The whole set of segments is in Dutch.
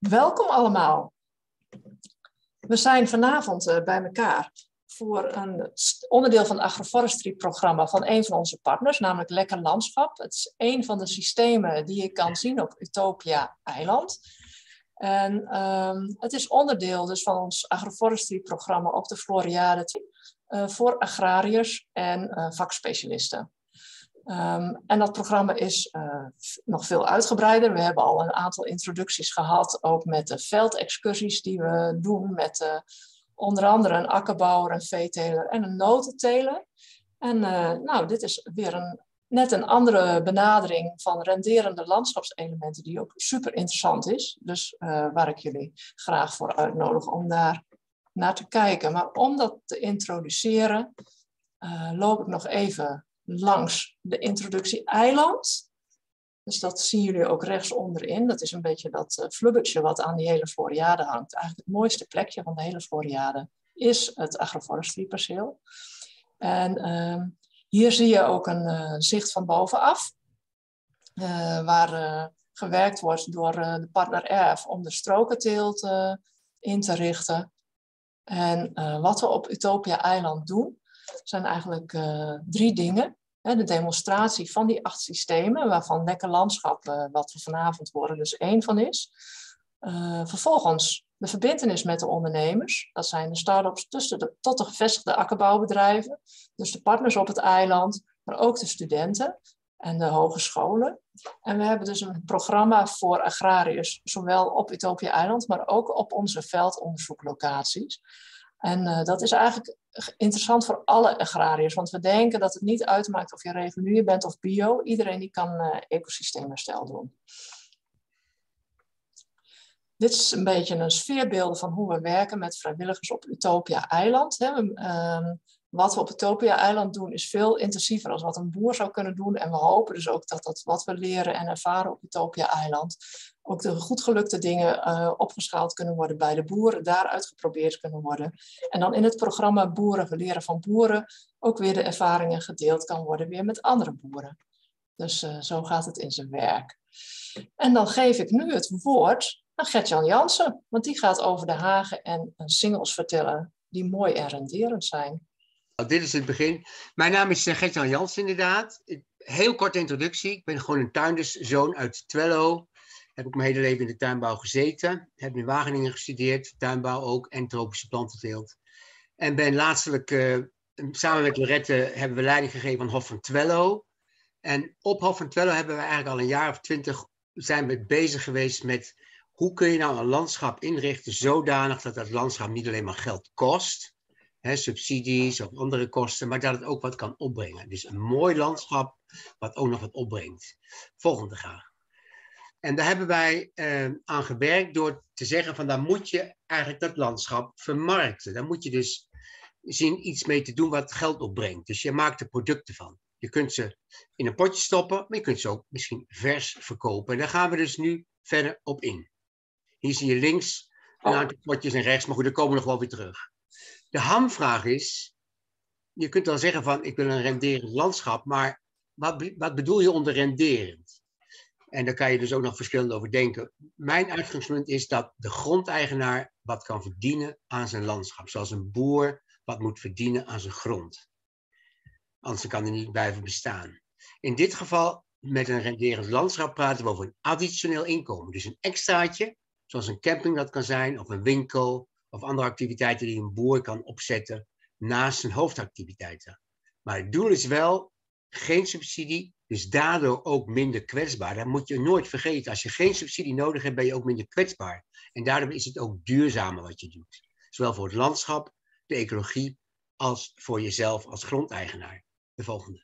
Welkom allemaal. We zijn vanavond bij elkaar voor een onderdeel van het agroforestry-programma van een van onze partners, namelijk Lekker Landschap. Het is een van de systemen die je kan zien op Utopia Eiland. En het is onderdeel dus van ons agroforestry-programma op de Floriade voor agrariërs en vakspecialisten. En dat programma is nog veel uitgebreider. We hebben al een aantal introducties gehad, ook met de veldexcursies die we doen met onder andere een akkerbouwer, een veeteler en een notenteler. En dit is weer net een andere benadering van renderende landschapselementen die ook super interessant is. Dus waar ik jullie graag voor uitnodig om daar naar te kijken. Maar om dat te introduceren loop ik nog even langs de introductie eiland. Dus dat zien jullie ook rechts onderin. Dat is een beetje dat flubbertje wat aan die hele Floriade hangt. Eigenlijk het mooiste plekje van de hele Floriade is het agroforestry perceel. En hier zie je ook een zicht van bovenaf. Waar gewerkt wordt door de partner Erf om de strokenteelt in te richten. En wat we op Utopia Eiland doen, zijn eigenlijk 3 dingen. De demonstratie van die 8 systemen, waarvan Lekker Landschap, wat we vanavond horen, dus 1 van is. Vervolgens de verbintenis met de ondernemers. Dat zijn de start-ups tot de gevestigde akkerbouwbedrijven. Dus de partners op het eiland, maar ook de studenten en de hogescholen. En we hebben dus een programma voor agrariërs, zowel op Utopia Eiland, maar ook op onze veldonderzoeklocaties. En dat is eigenlijk interessant voor alle agrariërs, want we denken dat het niet uitmaakt of je regulier bent of bio. Iedereen die kan ecosysteemherstel doen. Dit is een beetje een sfeerbeeld van hoe we werken met vrijwilligers op Utopia Eiland. Wat we op Utopia Eiland doen is veel intensiever dan wat een boer zou kunnen doen. En we hopen dus ook dat wat we leren en ervaren op Utopia Eiland, ook de goed gelukte dingen opgeschaald kunnen worden bij de boeren, daaruit geprobeerd kunnen worden. En dan in het programma Boeren, we leren van boeren, ook weer de ervaringen gedeeld kan worden weer met andere boeren. Dus zo gaat het in zijn werk. En dan geef ik nu het woord aan Gert-Jan Jansen, want die gaat over de hagen en singels vertellen die mooi en renderend zijn. Dit is het begin. Mijn naam is Gert-Jan Jansen inderdaad. Heel korte introductie. Ik ben gewoon een tuinderszoon uit Twello. Heb ik mijn hele leven in de tuinbouw gezeten. Heb in Wageningen gestudeerd, tuinbouw ook en tropische plantenteelt. En ben laatstelijk, samen met Lorette, hebben we leiding gegeven aan Hof van Twello. En op Hof van Twello hebben we eigenlijk al een jaar of 20 zijn we bezig geweest met hoe kun je nou een landschap inrichten zodanig dat dat landschap niet alleen maar geld kost, subsidies of andere kosten, maar dat het ook wat kan opbrengen. Dus een mooi landschap wat ook nog wat opbrengt. Volgende graag. En daar hebben wij aan gewerkt door te zeggen van daar moet je eigenlijk dat landschap vermarkten. Daar moet je dus zien iets mee te doen wat geld opbrengt. Dus je maakt er producten van. Je kunt ze in een potje stoppen, maar je kunt ze ook misschien vers verkopen. En daar gaan we dus nu verder op in. Hier zie je links een aantal potjes en rechts, maar goed, daar komen we nog wel weer terug. De hamvraag is, je kunt dan zeggen van ik wil een renderend landschap, maar wat bedoel je onder renderend? En daar kan je dus ook nog verschillend over denken. Mijn uitgangspunt is dat de grondeigenaar wat kan verdienen aan zijn landschap. Zoals een boer wat moet verdienen aan zijn grond. Anders kan hij niet blijven bestaan. In dit geval, met een renderend landschap praten we over een additioneel inkomen. Dus een extraatje, zoals een camping dat kan zijn, of een winkel, of andere activiteiten die een boer kan opzetten naast zijn hoofdactiviteiten. Maar het doel is wel geen subsidie, dus daardoor ook minder kwetsbaar. Dat moet je nooit vergeten. Als je geen subsidie nodig hebt, ben je ook minder kwetsbaar. En daardoor is het ook duurzamer wat je doet. Zowel voor het landschap, de ecologie, als voor jezelf als grondeigenaar. De volgende.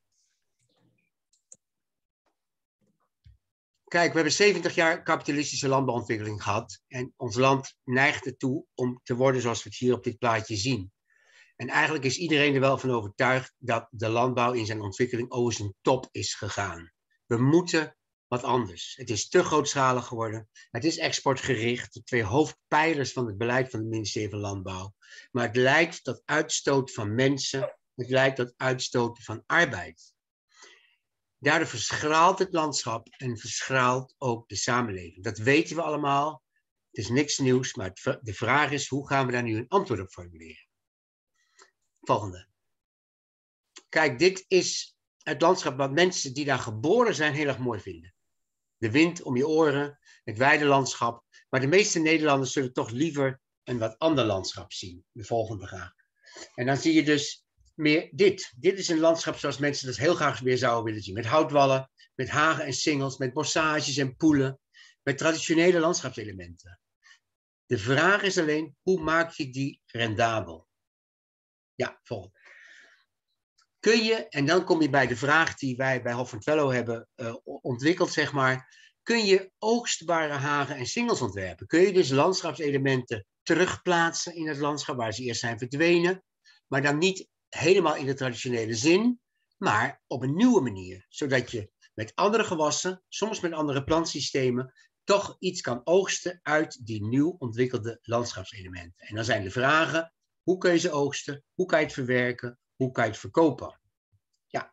Kijk, we hebben 70 jaar kapitalistische landbouwontwikkeling gehad. En ons land neigt ertoe om te worden zoals we het hier op dit plaatje zien. En eigenlijk is iedereen er wel van overtuigd dat de landbouw in zijn ontwikkeling over zijn top is gegaan. We moeten wat anders. Het is te grootschalig geworden. Het is exportgericht. De 2 hoofdpijlers van het beleid van het ministerie van Landbouw. Maar het leidt tot uitstoot van mensen. Het leidt tot uitstoot van arbeid. Daardoor verschraalt het landschap en verschraalt ook de samenleving. Dat weten we allemaal. Het is niks nieuws, maar de vraag is, hoe gaan we daar nu een antwoord op formuleren? Volgende. Kijk, dit is het landschap wat mensen die daar geboren zijn heel erg mooi vinden. De wind om je oren, het weidelandschap. Maar de meeste Nederlanders zullen toch liever een wat ander landschap zien. De volgende graag. En dan zie je dus meer dit. Dit is een landschap zoals mensen dat heel graag weer zouden willen zien. Met houtwallen, met hagen en singels, met bossages en poelen. Met traditionele landschapselementen. De vraag is alleen, hoe maak je die rendabel? Ja, volgende. Kun je, en dan kom je bij de vraag die wij bij Hof van Twello hebben ontwikkeld, zeg maar. Kun je oogstbare hagen en singels ontwerpen? Kun je dus landschapselementen terugplaatsen in het landschap waar ze eerst zijn verdwenen, maar dan niet helemaal in de traditionele zin, maar op een nieuwe manier, zodat je met andere gewassen, soms met andere plantsystemen, toch iets kan oogsten uit die nieuw ontwikkelde landschapselementen. En dan zijn de vragen, hoe kun je ze oogsten, hoe kan je het verwerken, hoe kan je het verkopen? Ja.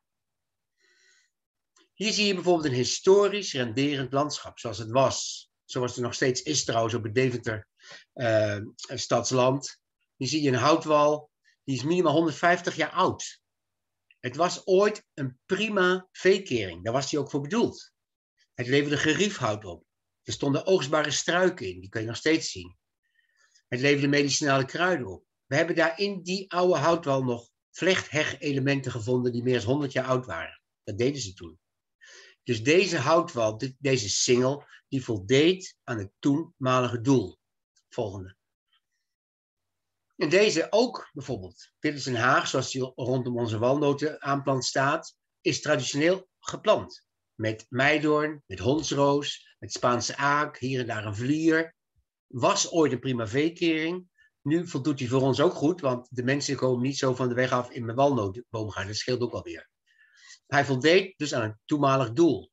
Hier zie je bijvoorbeeld een historisch renderend landschap, zoals het was. Zoals het nog steeds is trouwens op het Deventer stadsland. Hier zie je een houtwal, die is minimaal 150 jaar oud. Het was ooit een prima veekering, daar was die ook voor bedoeld. Het leverde geriefhout op. Er stonden oogstbare struiken in, die kun je nog steeds zien. Het leverde medicinale kruiden op. We hebben daar in die oude houtwal nog vlechtheg-elementen gevonden die meer dan 100 jaar oud waren. Dat deden ze toen. Dus deze houtwal, deze singel, die voldeed aan het toenmalige doel. Volgende. En deze ook bijvoorbeeld. Dit is een haag, zoals die rondom onze walnoten aanplant staat, is traditioneel geplant. Met meidoorn, met hondsroos, met Spaanse aak, hier en daar een vlier. Was ooit een prima veekering. Nu voldoet hij voor ons ook goed, want de mensen komen niet zo van de weg af in mijn walnotenboom gaan. Dat scheelt ook alweer. Hij voldeed dus aan een toenmalig doel.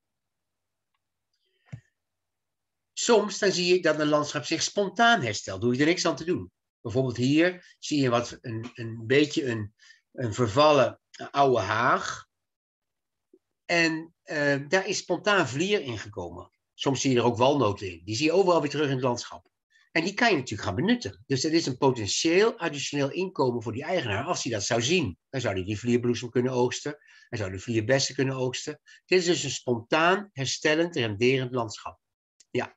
Soms dan zie je dat een landschap zich spontaan herstelt. Doe je er niks aan te doen. Bijvoorbeeld hier zie je een beetje een vervallen oude haag. En daar is spontaan vlier in gekomen. Soms zie je er ook walnoten in. Die zie je overal weer terug in het landschap. En die kan je natuurlijk gaan benutten. Dus dat is een potentieel additioneel inkomen voor die eigenaar. Als hij dat zou zien, dan zou hij die vlierbloesem kunnen oogsten. Hij zou de vlierbessen kunnen oogsten. Dit is dus een spontaan, herstellend, renderend landschap. Ja.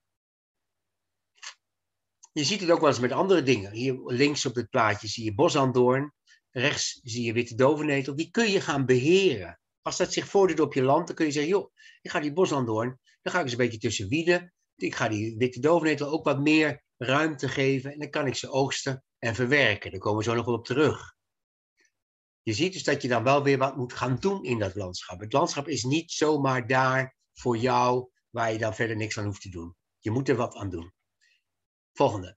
Je ziet het ook wel eens met andere dingen. Hier links op het plaatje zie je bosandoorn. Rechts zie je witte dovenetel. Die kun je gaan beheren. Als dat zich voordoet op je land, dan kun je zeggen, joh, ik ga die bosandoorn, dan ga ik eens een beetje tussen wieden. Ik ga die witte dovenetel ook wat meer ruimte geven en dan kan ik ze oogsten en verwerken. Daar komen we zo nog wel op terug. Je ziet dus dat je dan wel weer wat moet gaan doen in dat landschap. Het landschap is niet zomaar daar voor jou waar je dan verder niks aan hoeft te doen. Je moet er wat aan doen. Volgende.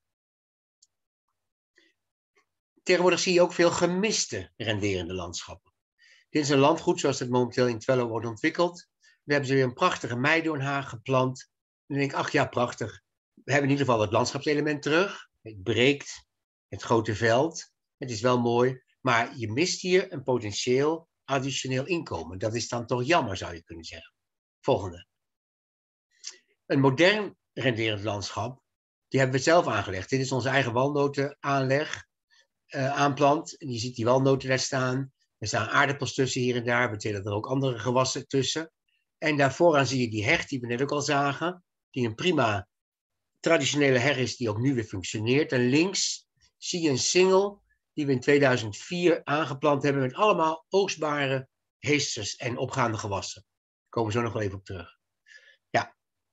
Tegenwoordig zie je ook veel gemiste renderende landschappen. Dit is een landgoed zoals het momenteel in Twello wordt ontwikkeld. We hebben ze weer een prachtige meidoornhaag geplant. En dan denk ik, ach ja, prachtig. We hebben in ieder geval het landschapselement terug. Het breekt het grote veld. Het is wel mooi. Maar je mist hier een potentieel additioneel inkomen. Dat is dan toch jammer, zou je kunnen zeggen. Volgende. Een modern renderend landschap. Die hebben we zelf aangelegd. Dit is onze eigen walnotenaanleg. Aanplant. En je ziet die walnoten daar staan. Er staan aardappels tussen hier en daar. We telen er ook andere gewassen tussen. En daarvooraan zie je die heg die we net ook al zagen. Die een prima traditionele heg is die ook nu weer functioneert. En links zie je een singel die we in 2004 aangeplant hebben met allemaal oogstbare heesters en opgaande gewassen. Daar komen we zo nog wel even op terug. Ja.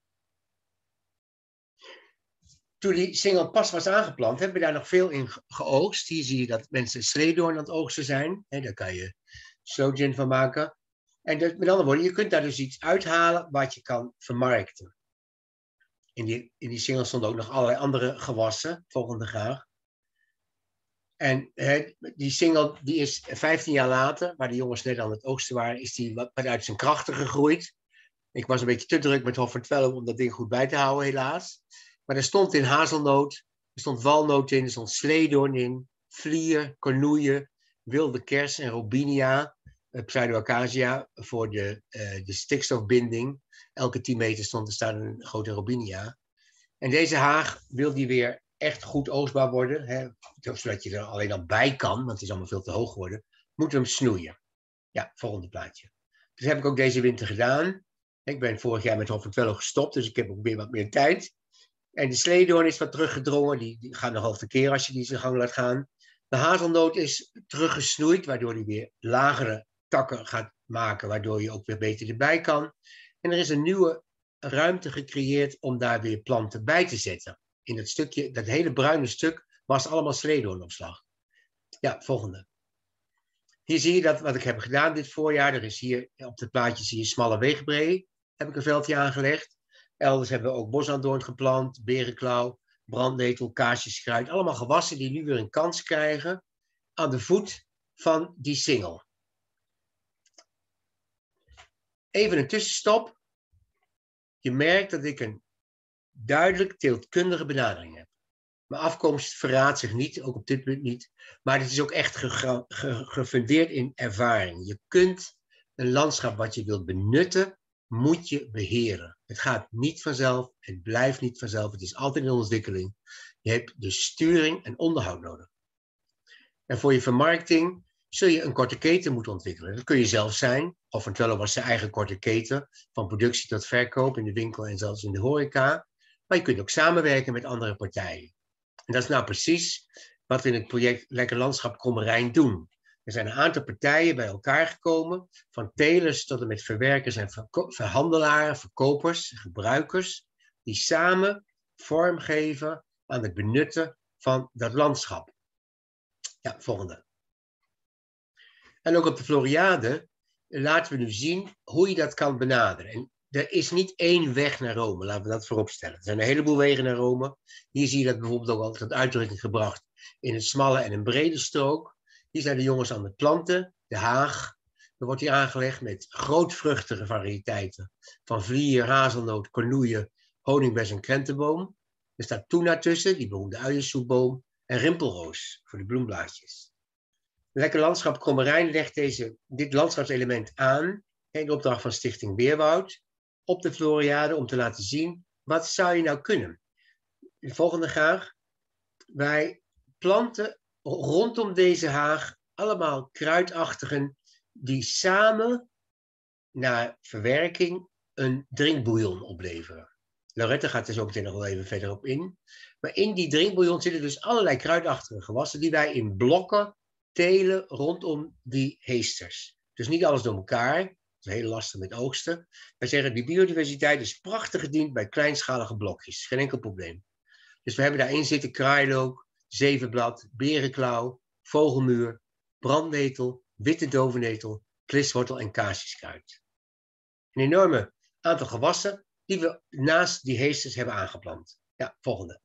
Toen die singel pas was aangeplant, hebben we daar nog veel in geoogst. Hier zie je dat mensen sleedoorn aan het oogsten zijn. Daar kan je slow gin van maken. En dus, met andere woorden, je kunt daar dus iets uithalen wat je kan vermarkten. In die singel stonden ook nog allerlei andere gewassen. Volgende graag. En die single die is 15 jaar later, waar de jongens net aan het oogsten waren, is die wat uit zijn krachten gegroeid. Ik was een beetje te druk met Hof van Twello om dat ding goed bij te houden, helaas. Maar er stond in hazelnoot, er stond walnoot in, er stond sleedoorn in, vlier, cornoeien, wilde kers en robinia, pseudoacacia voor de stikstofbinding. Elke 10 meter staat een grote robinia. En deze haag wil die weer echt goed oogstbaar worden. Hè, zodat je er alleen al bij kan, want het is allemaal veel te hoog geworden. Moeten we hem snoeien. Ja, volgende plaatje. Dus heb ik ook deze winter gedaan. Ik ben vorig jaar met Hof van Twello gestopt, dus ik heb ook weer wat meer tijd. En de sleedoorn is wat teruggedrongen. Die gaat nogal verkeer als je die zijn gang laat gaan. De hazelnoot is teruggesnoeid, waardoor hij weer lagere takken gaat maken, waardoor je ook weer beter erbij kan. En er is een nieuwe ruimte gecreëerd om daar weer planten bij te zetten. In dat stukje, dat hele bruine stuk, was allemaal sleedoornopslag. Ja, volgende. Hier zie je dat wat ik heb gedaan dit voorjaar. Er is hier op het plaatje zie je smalle weegbree. Heb ik een veldje aangelegd. Elders hebben we ook bosaandoorn geplant, berenklauw, brandnetel, kaarsjeskruid. Allemaal gewassen die nu weer een kans krijgen aan de voet van die singel. Even een tussenstop. Je merkt dat ik een duidelijk teeltkundige benadering heb. Mijn afkomst verraadt zich niet, ook op dit punt niet. Maar het is ook echt gefundeerd in ervaring. Je kunt een landschap wat je wilt benutten, moet je beheren. Het gaat niet vanzelf, het blijft niet vanzelf. Het is altijd in ontwikkeling. Je hebt dus sturing en onderhoud nodig. En voor je vermarkting zul je een korte keten moeten ontwikkelen. Dat kun je zelf zijn. Hof van Twello was zijn eigen korte keten. Van productie tot verkoop in de winkel en zelfs in de horeca. Maar je kunt ook samenwerken met andere partijen. En dat is nou precies wat we in het project Lekker Landschap Kromme Rijn doen. Er zijn een aantal partijen bij elkaar gekomen. Van telers tot en met verwerkers en verhandelaren, verkopers, gebruikers. Die samen vorm geven aan het benutten van dat landschap. Ja, volgende. En ook op de Floriade laten we nu zien hoe je dat kan benaderen. En er is niet één weg naar Rome, laten we dat vooropstellen. Er zijn een heleboel wegen naar Rome. Hier zie je dat bijvoorbeeld ook altijd tot uitdrukking gebracht in een smalle en een brede strook. Hier zijn de jongens aan het planten, de haag. Er wordt hier aangelegd met grootvruchtige variëteiten van vlier, hazelnoot, kornoeien, honingbes en krentenboom. Er staat toena tussen, die beroemde uiensoepboom, en rimpelroos voor de bloemblaadjes. Lekker Landschap Kromme Rijn legt dit landschapselement aan in opdracht van Stichting Beerwoud op de Floriade om te laten zien wat zou je nou kunnen. De volgende graag. Wij planten rondom deze haag allemaal kruidachtigen die samen na verwerking een drinkbouillon opleveren. Lorette gaat er zo meteen nog wel even verder op in. Maar in die drinkbouillon zitten dus allerlei kruidachtige gewassen die wij in blokken telen rondom die heesters. Dus niet alles door elkaar. Dat is heel lastig met oogsten. Wij zeggen, die biodiversiteit is prachtig gediend bij kleinschalige blokjes. Geen enkel probleem. Dus we hebben daarin zitten kraailook, zevenblad, berenklauw, vogelmuur, brandnetel, witte dovennetel, kliswortel en kaarsjeskruid. Een enorme aantal gewassen die we naast die heesters hebben aangeplant. Ja, volgende.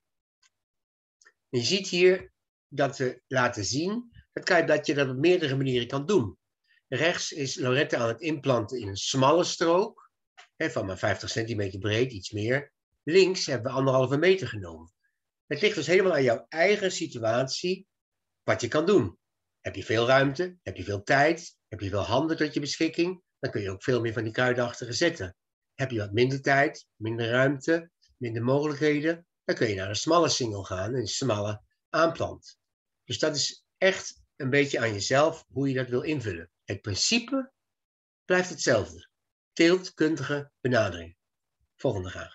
En je ziet hier dat we laten zien dat je dat op meerdere manieren kan doen. Rechts is Lorette aan het inplanten in een smalle strook, van maar 50 centimeter breed, iets meer. Links hebben we 1,5 meter genomen. Het ligt dus helemaal aan jouw eigen situatie wat je kan doen. Heb je veel ruimte? Heb je veel tijd? Heb je veel handen tot je beschikking? Dan kun je ook veel meer van die kruidachtige zetten. Heb je wat minder tijd, minder ruimte, minder mogelijkheden? Dan kun je naar een smalle singel gaan, een smalle aanplant. Dus dat is echt een beetje aan jezelf hoe je dat wil invullen. Het principe blijft hetzelfde. Teeltkundige benadering. Volgende graag.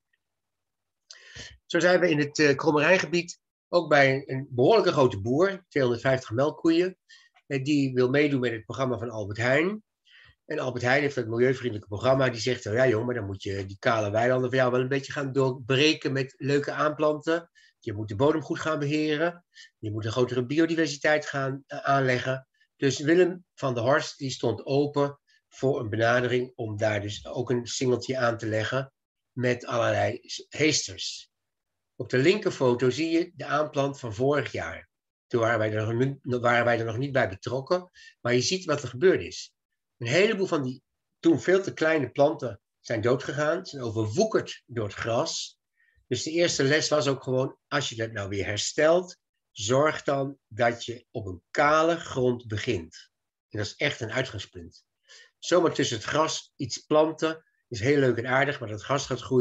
Zo zijn we in het Kromme Rijngebied ook bij een behoorlijke grote boer, 250 melkkoeien. Die wil meedoen met het programma van Albert Heijn. En Albert Heijn heeft dat milieuvriendelijke programma. Die zegt, ja joh, maar dan moet je die kale weilanden voor jou wel een beetje gaan doorbreken met leuke aanplanten. Je moet de bodem goed gaan beheren. Je moet een grotere biodiversiteit gaan aanleggen. Dus Willem van der Horst die stond open voor een benadering om daar dus ook een singeltje aan te leggen met allerlei heesters. Op de linkerfoto zie je de aanplant van vorig jaar. Toen waren wij er nog niet bij betrokken, maar je ziet wat er gebeurd is. Een heleboel van die toen veel te kleine planten zijn doodgegaan, zijn overwoekerd door het gras. Dus de eerste les was ook gewoon, als je dat nou weer herstelt, zorg dan dat je op een kale grond begint. En dat is echt een uitgangspunt. Zomaar tussen het gras iets planten is heel leuk en aardig, maar dat gras gaat groeien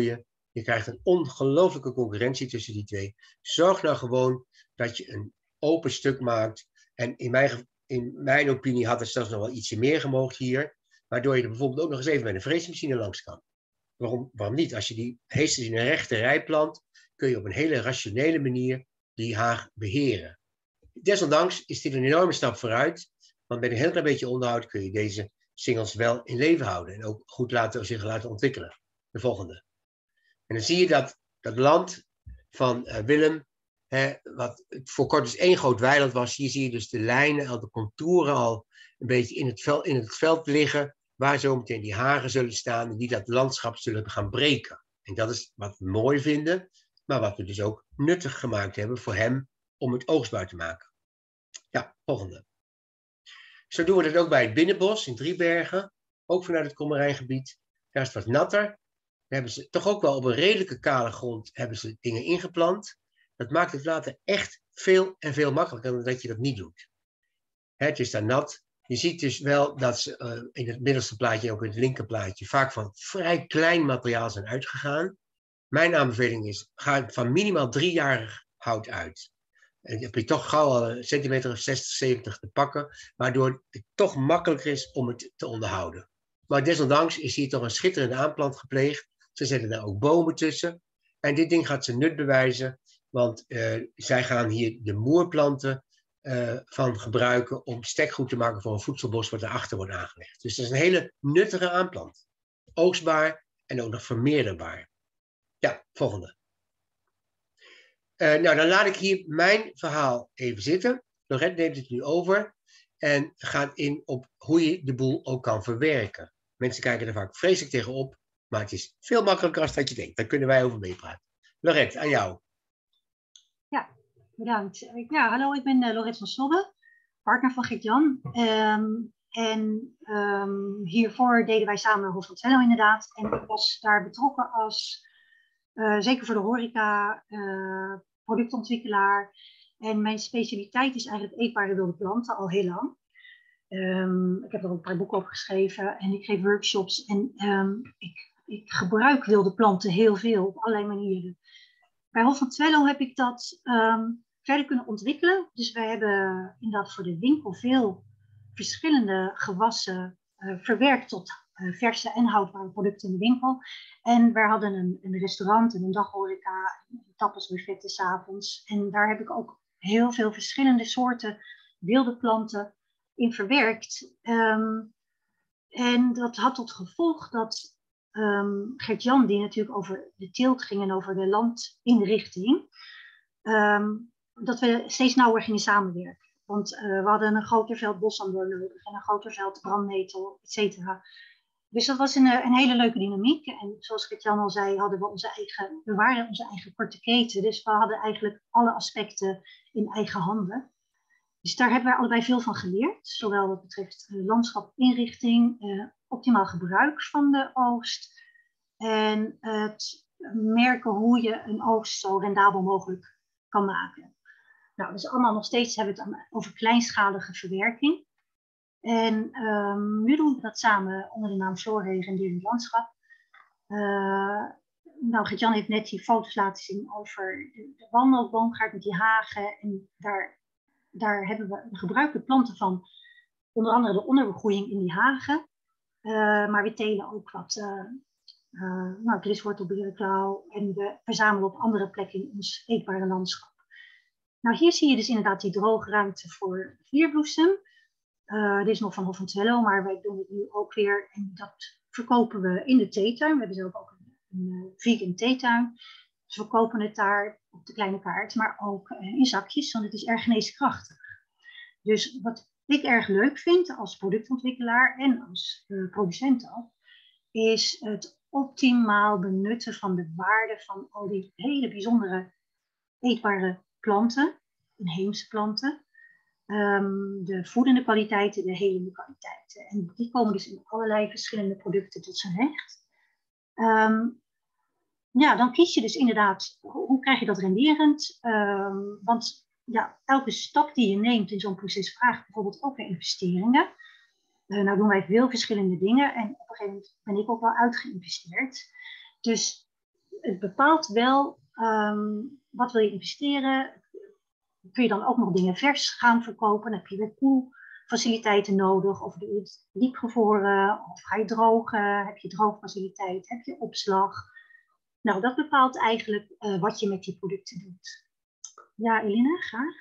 Je krijgt een ongelooflijke concurrentie tussen die twee. Zorg nou gewoon dat je een open stuk maakt. En in mijn opinie had er zelfs nog wel ietsje meer gemoogd hier. Waardoor je er bijvoorbeeld ook nog eens even met een freesmachine langs kan. Waarom niet? Als je die heesters in een rechte rij plant, kun je op een hele rationele manier die haag beheren. Desondanks is dit een enorme stap vooruit. Want met een heel klein beetje onderhoud kun je deze singels wel in leven houden. En ook goed zich laten ontwikkelen. De volgende. En dan zie je dat land van Willem, wat voor kort dus één groot weiland was. Hier zie je dus de lijnen, al de contouren al een beetje in het veld liggen. Waar zo meteen die hagen zullen staan en die dat landschap zullen gaan breken. En dat is wat we mooi vinden, maar wat we dus ook nuttig gemaakt hebben voor hem om het oogstbaar te maken. Ja, volgende. Zo doen we dat ook bij het Binnenbos in Driebergen, ook vanuit het Kommerijngebied. Daar is het wat natter. Daar hebben ze toch ook wel op een redelijke kale grond hebben ze dingen ingeplant. Dat maakt het later echt veel en veel makkelijker dan dat je dat niet doet. Het is daar nat. Je ziet dus wel dat ze in het middelste plaatje en ook in het linkerplaatje vaak van vrij klein materiaal zijn uitgegaan. Mijn aanbeveling is, ga van minimaal 3-jarig hout uit. En dan heb je toch gauw al een centimeter of 60, 70 te pakken, waardoor het toch makkelijker is om het te onderhouden. Maar desondanks is hier toch een schitterende aanplant gepleegd. Ze zetten daar ook bomen tussen. En dit ding gaat zijn nut bewijzen, want zij gaan hier de moerplanten van gebruiken om stekgoed te maken voor een voedselbos wat erachter wordt aangelegd. Dus dat is een hele nuttige aanplant. Oogstbaar en ook nog vermeerderbaar. Ja, volgende. Nou, dan laat ik hier mijn verhaal even zitten. Lorette neemt het nu over en gaat in op hoe je de boel ook kan verwerken. Mensen kijken er vaak vreselijk tegenop, maar het is veel makkelijker als dat je denkt. Daar kunnen wij over meepraten. Lorette, aan jou. Ja, bedankt. Ja, hallo, ik ben Lorette van Slobbe, partner van Gert-Jan. Hiervoor deden wij samen Hof van Twello inderdaad. En ik was daar betrokken als, zeker voor de horeca, productontwikkelaar. En mijn specialiteit is eigenlijk eetbare wilde planten al heel lang. Ik heb er ook een paar boeken over geschreven en ik geef workshops. En ik gebruik wilde planten heel veel op allerlei manieren. Bij Hof van Twello heb ik dat verder kunnen ontwikkelen. Dus wij hebben inderdaad voor de winkel veel verschillende gewassen verwerkt tot verse en houdbare producten in de winkel. En we hadden een restaurant en een daghoreca, tapasbuffetten 's avonds. En daar heb ik ook heel veel verschillende soorten wilde planten in verwerkt. En dat had tot gevolg dat Gert-Jan, die natuurlijk over de teelt ging en over de landinrichting, dat we steeds nauwer gingen samenwerken. Want we hadden een groter veld bosamber nodig en een groter veld brandnetel, et cetera. Dus dat was een hele leuke dynamiek. En zoals Gert-Jan al zei, we waren onze eigen korte keten. Dus we hadden eigenlijk alle aspecten in eigen handen. Dus daar hebben we allebei veel van geleerd. Zowel wat betreft landschapinrichting, optimaal gebruik van de oogst. En het merken hoe je een oogst zo rendabel mogelijk kan maken. Nou, dus allemaal nog steeds hebben we het over kleinschalige verwerking. En nu doen we dat samen onder de naam Floorregen en Dierlijk Landschap. Nou, Gert-Jan heeft net die foto's laten zien over de wandelboomgaard met die hagen. En daar gebruiken we planten van, onder andere de onderbegroeiing in die hagen. Maar we telen ook wat griswortelberenklauw en we verzamelen op andere plekken in ons eetbare landschap. Nou, hier zie je dus inderdaad die droge ruimte voor vlierbloesem. Dit is nog van Hof van Twello, maar wij doen het nu ook weer. En dat verkopen we in de theetuin. We hebben zelf ook een vegan theetuin. Dus we kopen het daar op de kleine kaart, maar ook in zakjes, want het is erg geneeskrachtig. Dus wat ik erg leuk vind als productontwikkelaar en als producent ook, is het optimaal benutten van de waarde van al die hele bijzondere eetbare planten, inheemse planten. De voedende kwaliteiten, de helende kwaliteiten. En die komen dus in allerlei verschillende producten tot zijn recht. Ja, dan kies je dus inderdaad, hoe krijg je dat renderend? Want ja, elke stap die je neemt in zo'n proces vraagt bijvoorbeeld ook weer investeringen. Nou doen wij veel verschillende dingen en op een gegeven moment ben ik ook wel uitgeïnvesteerd. Dus het bepaalt wel wat wil je investeren. Kun je dan ook nog dingen vers gaan verkopen? Dan heb je weer koelfaciliteiten nodig. Of doe je het diepgevroren? Of ga je drogen? Heb je droogfaciliteit? Heb je opslag? Nou, dat bepaalt eigenlijk wat je met die producten doet. Ja, Eline, graag.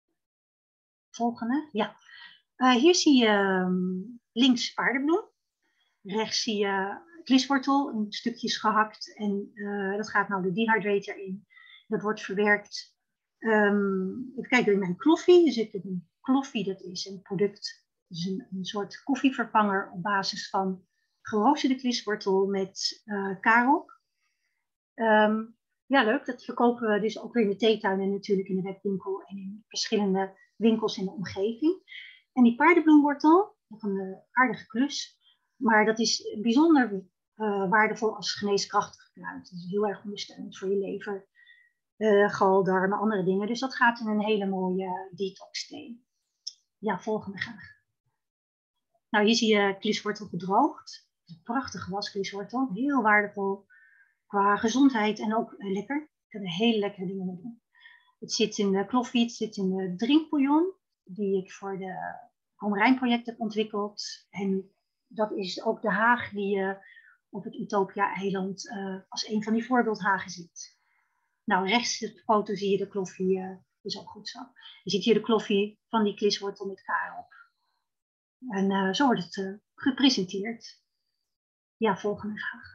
Volgende. Ja. Hier zie je links paardenbloem. Rechts zie je kliswortel, in stukjes gehakt. En dat gaat nou de dehydrator in. Dat wordt verwerkt. Even kijken, in mijn kloffie. Er zit een kloffie, dat is een product. Dus een soort koffievervanger op basis van geroosterde kliswortel met kaarop. Ja, leuk. Dat verkopen we dus ook weer in de theetuin en natuurlijk in de webwinkel en in verschillende winkels in de omgeving. En die paardenbloemwortel, nog een aardige klus. Maar dat is bijzonder waardevol als geneeskrachtig kruid. Dus heel erg ondersteunend voor je lever, gal, darmen, andere dingen. Dus dat gaat in een hele mooie detox thee. Ja, volgende graag. Nou, hier zie je kliswortel gedroogd. Een prachtige waskliswortel, heel waardevol qua gezondheid en ook lekker. Ik kan er hele lekkere dingen mee doen. Het zit in de kloffie, het zit in de drinkbouillon, die ik voor de Komrijn project heb ontwikkeld. En dat is ook de haag die je op het Utopia-eiland als een van die voorbeeldhagen ziet. Nou, rechts op de foto zie je de kloffie, is ook goed zo. Je ziet hier de kloffie van die kliswortel met kaarop. En zo wordt het gepresenteerd. Ja, volgende graag.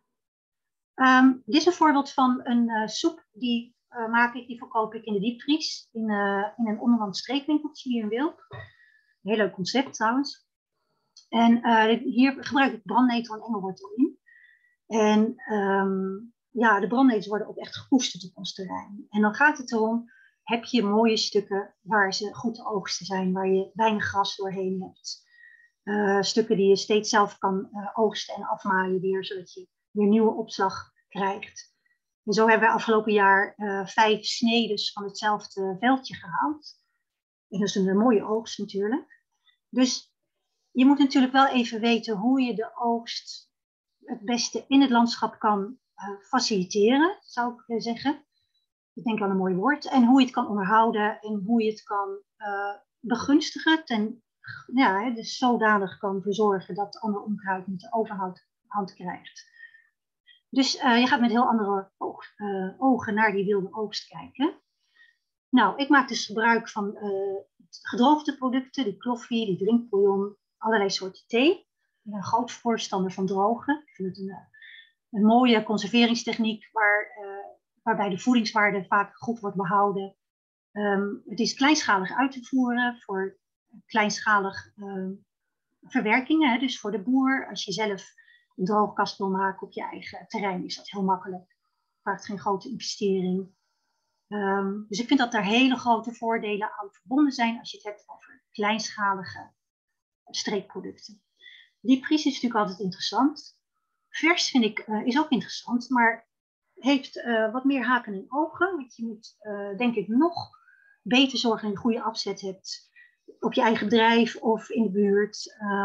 Dit is een voorbeeld van een soep die maak ik, die verkoop ik in de diepvries in een onderland streekwinkeltje hier in Wilp. Een heel leuk concept trouwens. En hier gebruik ik brandnetel en engelwortel in. En ja, de brandnetels worden ook echt gekoesterd op ons terrein. En dan gaat het erom, heb je mooie stukken waar ze goed te oogsten zijn, waar je weinig gras doorheen hebt. Stukken die je steeds zelf kan oogsten en afmaaien weer, zodat je weer nieuwe opslag krijgt. En zo hebben we afgelopen jaar 5 snedes van hetzelfde veldje gehaald. En dat is een mooie oogst natuurlijk. Dus je moet natuurlijk wel even weten hoe je de oogst het beste in het landschap kan faciliteren, zou ik zeggen. Ik denk wel een mooi woord. En hoe je het kan onderhouden en hoe je het kan begunstigen. Dus zodanig kan verzorgen dat ander onkruid niet de overhand krijgt. Dus je gaat met heel andere ogen naar die wilde oogst kijken. Nou, ik maak dus gebruik van gedroogde producten, die kloffie, die drinkbouillon, allerlei soorten thee. Ik ben een groot voorstander van drogen. Ik vind het een mooie conserveringstechniek waarbij de voedingswaarde vaak goed wordt behouden. Het is kleinschalig uit te voeren voor kleinschalig verwerkingen. Dus voor de boer, als je zelf een droogkast wil maken op je eigen terrein, is dat heel makkelijk. Het vraagt geen grote investering. Dus ik vind dat daar hele grote voordelen aan verbonden zijn als je het hebt over kleinschalige streekproducten. Die prijs is natuurlijk altijd interessant. Vers vind ik is ook interessant, maar heeft wat meer haken en ogen. Want je moet denk ik nog beter zorgen dat je een goede afzet hebt op je eigen bedrijf of in de buurt.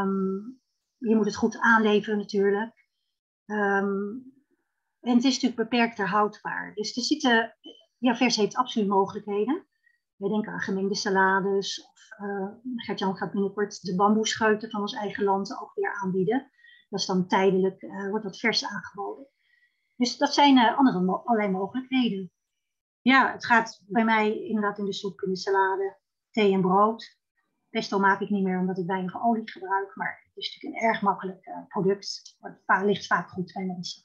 Je moet het goed aanleveren natuurlijk. En het is natuurlijk beperkt houdbaar. Dus er zitten, vers heeft absoluut mogelijkheden. Wij denken aan gemengde salades. Of Gert-Jan gaat binnenkort de bamboescheuten van ons eigen land ook weer aanbieden. Dat is dan tijdelijk, wordt dat vers aangeboden. Dus dat zijn allerlei mogelijkheden. Ja, het gaat bij mij inderdaad in de soep, in de salade, thee en brood. Pesto maak ik niet meer omdat ik weinig olie gebruik. Maar het is natuurlijk een erg makkelijk product. Het ligt vaak goed bij mensen.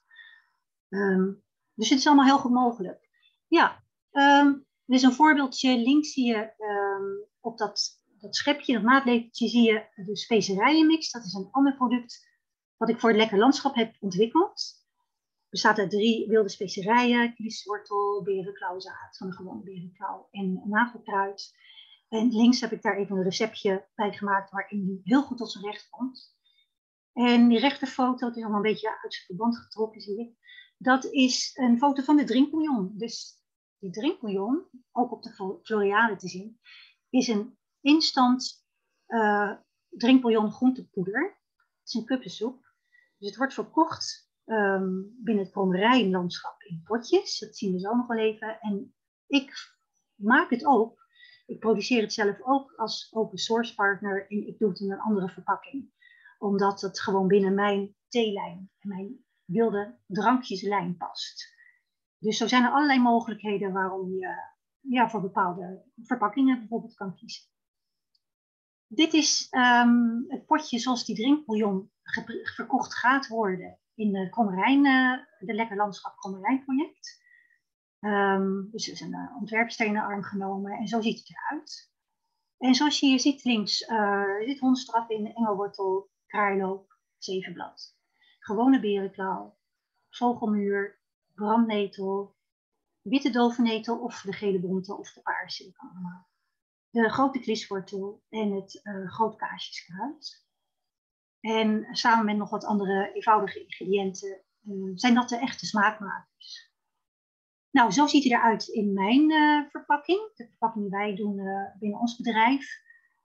Dus het is allemaal heel goed mogelijk. Ja, dit is een voorbeeldje. Links zie je op dat schepje, dat maatlepeltje, zie je de specerijenmix. Dat is een ander product wat ik voor het Lekker Landschap heb ontwikkeld. Het bestaat uit 3 wilde specerijen, kliswortel, berenklauwzaad, van een gewone berenklauw en nagelkruid. En links heb ik daar even een receptje bij gemaakt waarin die heel goed tot zijn recht komt. En die rechterfoto, het is allemaal een beetje uit zijn verband getrokken, zie je. Dat is een foto van de drinkbouillon. Dus die drinkbouillon, ook op de Floriade te zien, is een instant drinkbouillon groentepoeder. Het is een kuppensoep. Dus het wordt verkocht binnen het kommerijlandschap in potjes. Dat zien we zo nog wel even. En ik maak het ook. Ik produceer het zelf ook als open source partner. En ik doe het in een andere verpakking. Omdat het gewoon binnen mijn theelijn en mijn wilde drankjeslijn past. Dus zo zijn er allerlei mogelijkheden waarom je voor bepaalde verpakkingen bijvoorbeeld kan kiezen. Dit is het potje zoals die drinkbouillon verkocht gaat worden in de Kommerijn, de Lekker Landschap Kommerijn project. Dus er is een ontwerpstenen arm genomen en zo ziet het eruit. En zoals je hier ziet links, zit hondsdraf in, engelwortel, kraailoop, zevenblad. Gewone berenklauw, vogelmuur, brandnetel, witte dovennetel of de gele bonte of de paarse, dat kan allemaal. De grote kliswortel en het grootkaasjeskruid. En samen met nog wat andere eenvoudige ingrediënten zijn dat de echte smaakmakers. Nou, zo ziet hij eruit in mijn verpakking. De verpakking die wij doen binnen ons bedrijf.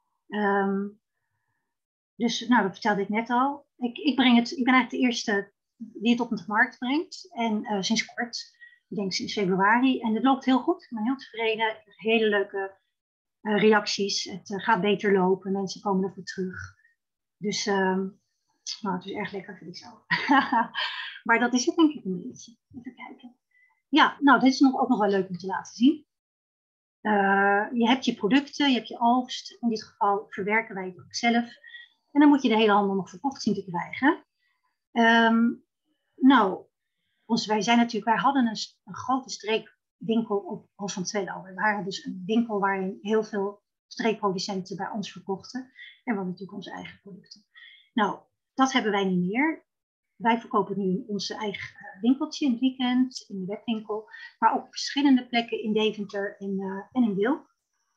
Dus, nou, dat vertelde ik net al. Ik ben eigenlijk de eerste die het op de markt brengt. En sinds kort, ik denk sinds februari. En het loopt heel goed. Ik ben heel tevreden. Ik krijg hele leuke reacties. Het gaat beter lopen. Mensen komen ervoor terug. Dus nou, het is erg lekker, vind ik zo. Maar dat is het denk ik een beetje. Even kijken. Ja, nou, dit is ook nog wel leuk om te laten zien. Je hebt je producten, je hebt je oogst. In dit geval verwerken wij het ook zelf. En dan moet je de hele handel nog verkocht zien te krijgen. Nou, wij hadden een grote streekwinkel op Hof van Twello. We waren dus een winkel waarin heel veel streekproducenten bij ons verkochten. En we hadden natuurlijk onze eigen producten. Nou, dat hebben wij niet meer. Wij verkopen nu in onze eigen winkeltje in het weekend, in de webwinkel. Maar ook op verschillende plekken in Deventer en in Wilp.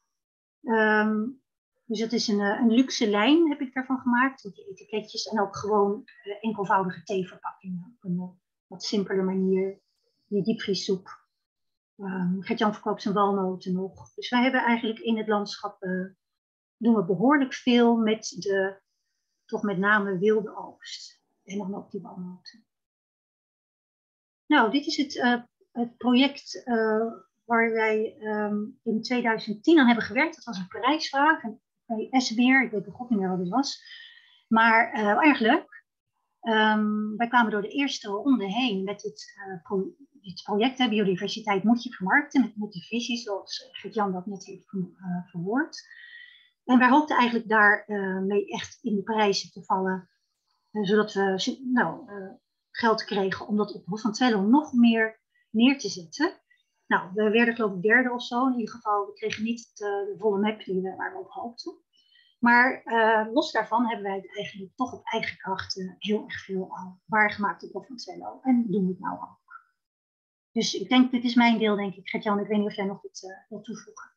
Dus het is een luxe lijn, heb ik daarvan gemaakt. Met die etiketjes en ook gewoon enkelvoudige theeverpakkingen. Op een wat simpeler manier. Die diepvriessoep. Gert-Jan verkoopt zijn walnoten nog. Dus wij hebben eigenlijk in het landschap, doen we behoorlijk veel met de, toch met name wilde oogst. En dan ook die walnoten. Nou, dit is het project waar wij in 2010 aan hebben gewerkt. Dat was een prijsvraag bij Essemeer. Ik weet de god niet meer wat het was. Maar erg leuk. Wij kwamen door de eerste ronde heen met dit project. Biodiversiteit moet je vermarkten met de visie zoals Gert-Jan dat net heeft verwoord. En wij hoopten eigenlijk daarmee echt in de prijzen te vallen. Zodat we geld kregen om dat op Hof van Twello nog meer neer te zetten. Nou, we werden geloof ik derde of zo. In ieder geval, we kregen niet de volle map waar we op hoopten. Maar los daarvan hebben wij het eigenlijk toch op eigen kracht heel erg veel al waargemaakt op Hof van Twello. En doen we het nou ook. Dus ik denk, dit is mijn deel denk ik. Gert-Jan, ik weet niet of jij nog iets wilt toevoegen.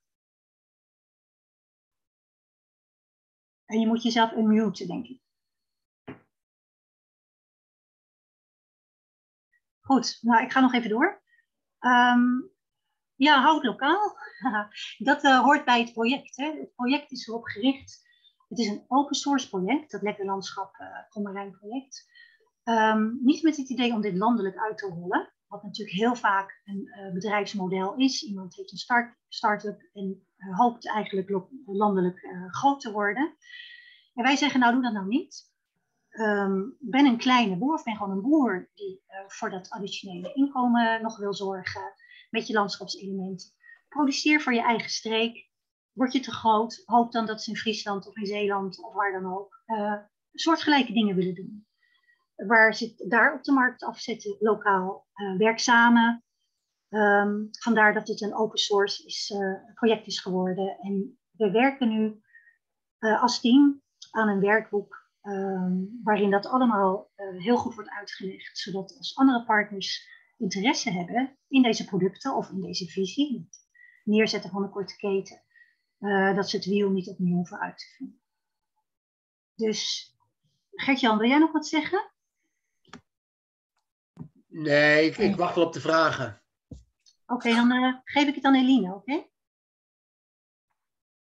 En je moet jezelf unmuten, denk ik. Goed, nou ik ga nog even door. Ja, houd lokaal. Dat hoort bij het project. Hè. Het project is erop gericht. Het is een open source project, dat Lekker Landschap Kommerijn project. Niet met het idee om dit landelijk uit te rollen. Wat natuurlijk heel vaak een bedrijfsmodel is. Iemand heeft een start-up en hoopt eigenlijk landelijk groot te worden. En wij zeggen, nou doe dat nou niet. Ben een kleine boer of ben gewoon een boer die voor dat additionele inkomen nog wil zorgen met je landschapselementen. Produceer voor je eigen streek. Word je te groot, hoop dan dat ze in Friesland of in Zeeland of waar dan ook soortgelijke dingen willen doen. Waar ze het daar op de markt afzetten, lokaal werkzamen. Vandaar dat het een open source project is geworden. En we werken nu als team aan een werkboek waarin dat allemaal heel goed wordt uitgelegd. Zodat als andere partners interesse hebben in deze producten of in deze visie, het neerzetten van een korte keten, dat ze het wiel niet opnieuw hoeven uit te vinden. Dus Gert-Jan, wil jij nog wat zeggen? Nee, ik wacht wel op de vragen. Oké, dan geef ik het aan Eline, oké?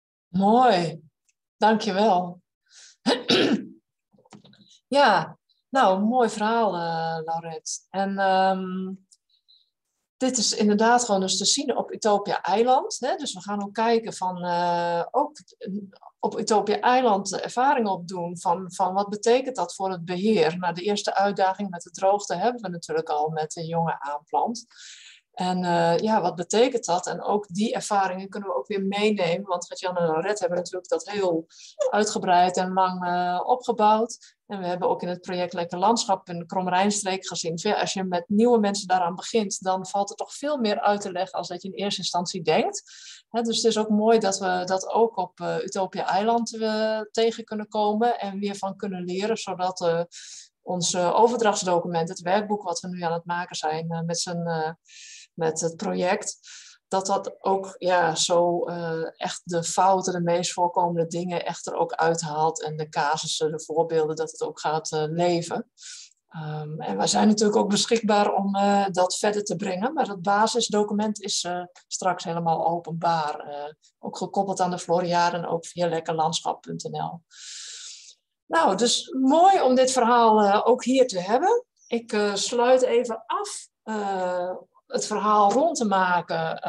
Mooi, dankjewel. Ja, Nou, een mooi verhaal, Laurette. En dit is inderdaad gewoon dus te zien op Utopia Eiland. Hè? Dus we gaan ook kijken van ook op Utopia Eiland ervaringen opdoen van wat betekent dat voor het beheer. Nou, de eerste uitdaging met de droogte hebben we natuurlijk al met de jonge aanplant. En ja, wat betekent dat? En ook die ervaringen kunnen we ook weer meenemen. Want Gert-Jan en Laurette hebben natuurlijk dat heel uitgebreid en lang opgebouwd. En we hebben ook in het project Lekker Landschap in de Kromrijnstreek gezien. Als je met nieuwe mensen daaraan begint, dan valt er toch veel meer uit te leggen als dat je in eerste instantie denkt. Dus het is ook mooi dat we dat ook op Utopia Eiland tegen kunnen komen en weer van kunnen leren. Zodat ons overdrachtsdocument, het werkboek wat we nu aan het maken zijn met het project, dat ook ja, zo echt de fouten, de meest voorkomende dingen echt er ook uithaalt. En de casussen, de voorbeelden, dat het ook gaat leven. En wij zijn natuurlijk ook beschikbaar om dat verder te brengen. Maar het basisdocument is straks helemaal openbaar. Ook gekoppeld aan de Floriade en ook via lekkerlandschap.nl. Nou, dus mooi om dit verhaal ook hier te hebben. Ik sluit even af het verhaal rond te maken.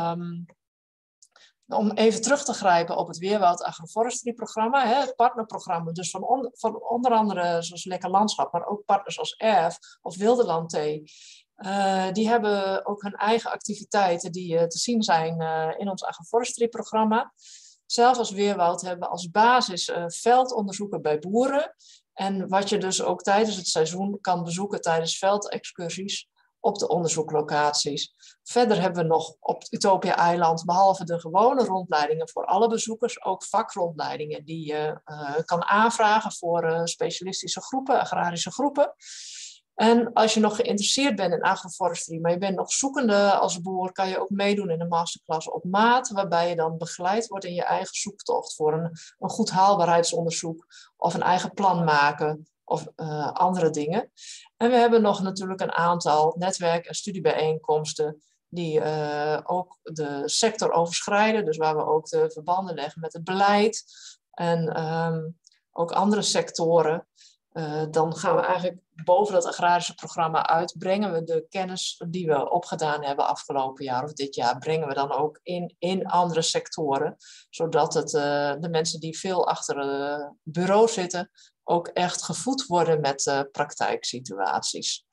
Om even terug te grijpen op het Weerwoud Agroforestry programma. Het partnerprogramma dus van onder andere zoals Lekker Landschap. Maar ook partners als ERF of Wilderland Thee. Die hebben ook hun eigen activiteiten die te zien zijn in ons agroforestry programma. Zelf als Weerwoud hebben we als basis veldonderzoeken bij boeren. En wat je dus ook tijdens het seizoen kan bezoeken tijdens veldexcursies op de onderzoeklocaties. Verder hebben we nog op Utopia Eiland, behalve de gewone rondleidingen voor alle bezoekers, ook vakrondleidingen die je kan aanvragen voor specialistische groepen, agrarische groepen. En als je nog geïnteresseerd bent in agroforestry, maar je bent nog zoekende als boer, kan je ook meedoen in een masterclass op maat, waarbij je dan begeleid wordt in je eigen zoektocht voor een goed haalbaarheidsonderzoek of een eigen plan maken of andere dingen. En we hebben nog natuurlijk een aantal netwerk- en studiebijeenkomsten die ook de sector overschrijden, dus waar we ook de verbanden leggen met het beleid en ook andere sectoren. Dan gaan we eigenlijk boven dat agrarische programma uit, brengen we de kennis die we opgedaan hebben afgelopen jaar of dit jaar, brengen we dan ook in andere sectoren, zodat de mensen die veel achter het bureau zitten, ook echt gevoed worden met praktijksituaties.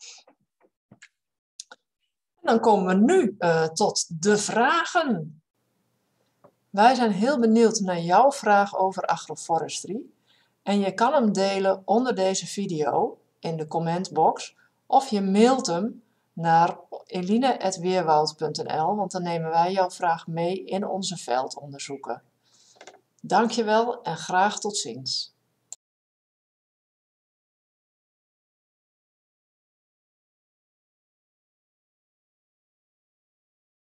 En dan komen we nu tot de vragen. Wij zijn heel benieuwd naar jouw vraag over agroforestry. En je kan hem delen onder deze video in de commentbox. Of je mailt hem naar eline@weerwoud.nl, want dan nemen wij jouw vraag mee in onze veldonderzoeken. Dankjewel en graag tot ziens.